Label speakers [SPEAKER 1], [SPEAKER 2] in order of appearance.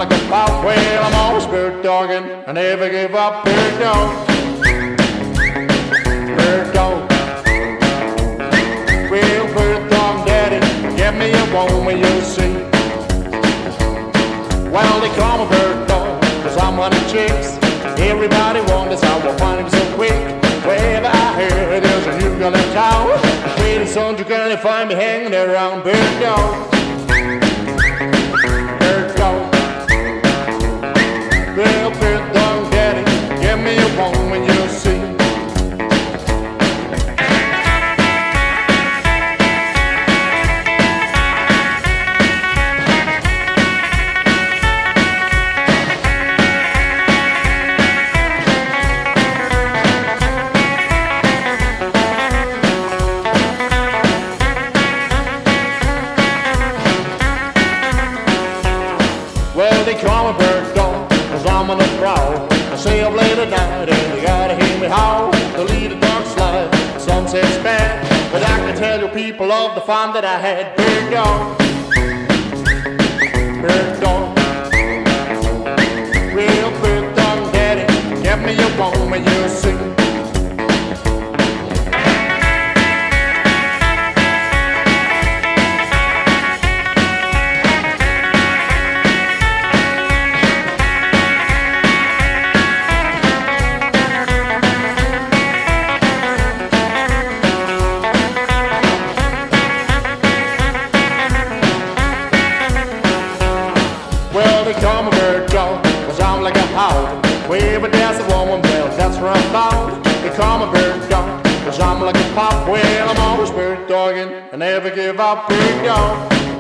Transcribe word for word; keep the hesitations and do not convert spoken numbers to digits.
[SPEAKER 1] like a pop. Well, I'm always bird dogging, I never give up. Bird dog, bird dog. Well, bird dog daddy, give me a woman you'll see. Well, they call me bird dog, cause I'm one of the chicks. Everybody wonders how I find him so quick. Wherever I hear there's a new girl in town, pretty soon you're gonna find me hanging around. Bird dog, bird dog. Well, bird dog daddy, give me a woman you'll see. Well, they call me bird dog, cause I'm on the prowl. I stay up late at night and you gotta hear me howl. The lead a dark slide, sunset's bad, but I can tell you people of the fun that I had. Bird dog, bird dog. Real bird dog daddy, give me a woman you'll see. Well, they call me bird dog, cause I'm like a hound. Wherever there's a woman, well, that's where I'm found. They call me bird dog, cause I'm like a pop. Well, I'm always bird dogging, I never give up. Bird dog,